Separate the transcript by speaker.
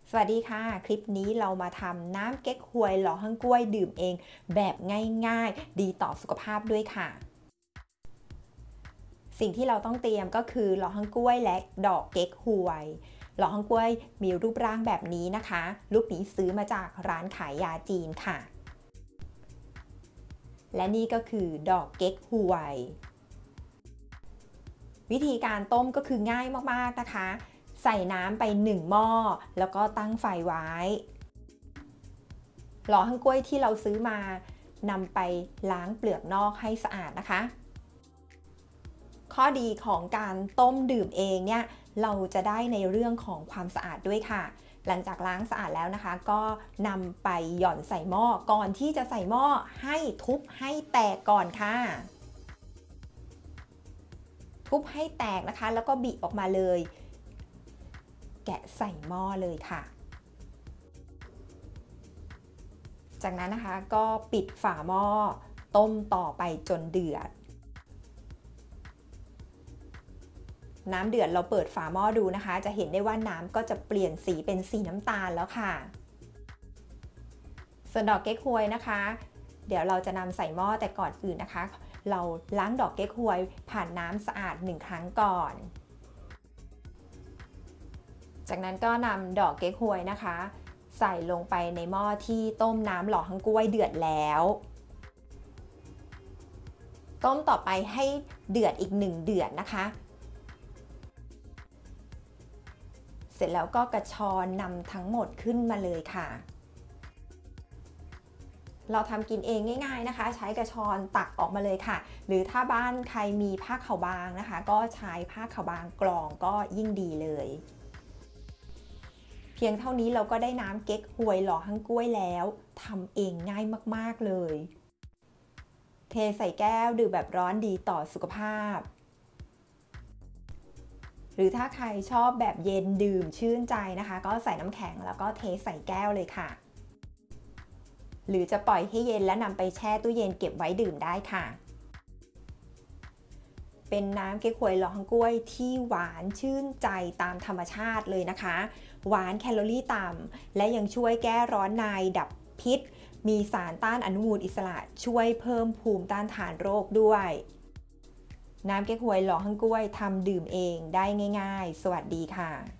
Speaker 1: สวัสดีค่ะคลิปนี้เรามาทำน้ำเก๊กฮวยหล่อฮั่งก้วยดื่มเองแบบง่ายๆดีต่อสุขภาพด้วยค่ะสิ่งที่เราต้องเตรียมก็คือหล่อฮั่งก้วยและดอกเก๊กฮวยหล่อฮั่งก้วยมีรูปร่างแบบนี้นะคะลูกนี้ซื้อมาจากร้านขายยาจีนค่ะและนี่ก็คือดอกเก๊กฮวยวิธีการต้มก็คือง่ายมากๆนะคะใส่น้ำไป1หม้อแล้วก็ตั้งไฟไว้หล่อฮั่งก้วยที่เราซื้อมานำไปล้างเปลือกนอกให้สะอาดนะคะข้อดีของการต้มดื่มเองเนี่ยเราจะได้ในเรื่องของความสะอาดด้วยค่ะหลังจากล้างสะอาดแล้วนะคะก็นำไปหย่อนใส่หม้อก่อนที่จะใส่หม้อให้ทุบให้แตกก่อนค่ะทุบให้แตกนะคะแล้วก็บิออกมาเลยแกะใส่หม้อเลยค่ะจากนั้นนะคะก็ปิดฝาหม้อต้มต่อไปจนเดือดน้ำเดือดเราเปิดฝาหม้อดูนะคะจะเห็นได้ว่าน้ำก็จะเปลี่ยนสีเป็นสีน้ำตาลแล้วค่ะส่วนดอกเก๊กฮวยนะคะเดี๋ยวเราจะนำใส่หม้อแต่ก่อนอื่นนะคะเราล้างดอกเก๊กฮวยผ่านน้ำสะอาด1ครั้งก่อนจากนั้นก็นำดอกเก๊กฮวยนะคะใส่ลงไปในหม้อที่ต้มน้ำหล่อฮั่งก้วยเดือดแล้วต้มต่อไปให้เดือดอีก1เดือดนะคะเสร็จแล้วก็กระชอนนำทั้งหมดขึ้นมาเลยค่ะเราทำกินเองง่ายๆนะคะใช้กระชอนตักออกมาเลยค่ะหรือถ้าบ้านใครมีผ้าขาวบางนะคะก็ใช้ผ้าขาวบางกรองก็ยิ่งดีเลยเพียงเท่านี้เราก็ได้น้ำเก๊กฮวยหล่อฮั่งก้วยแล้วทำเองง่ายมากๆเลยเทใส่แก้วดื่มแบบร้อนดีต่อสุขภาพหรือถ้าใครชอบแบบเย็นดื่มชื่นใจนะคะก็ใส่น้ำแข็งแล้วก็เทใส่แก้วเลยค่ะหรือจะปล่อยให้เย็นและนำไปแช่ตู้เย็นเก็บไว้ดื่มได้ค่ะเป็นน้ำเก๊กฮวยหล่อฮั่งก้วยที่หวานชื่นใจตามธรรมชาติเลยนะคะหวานแคลอรี่ต่ำและยังช่วยแก้ร้อนในดับพิษมีสารต้านอนุมูลอิสระช่วยเพิ่มภูมิต้านทานโรคด้วยน้ำเก๊กฮวยหล่อฮั่งก้วยทำดื่มเองได้ง่ายๆสวัสดีค่ะ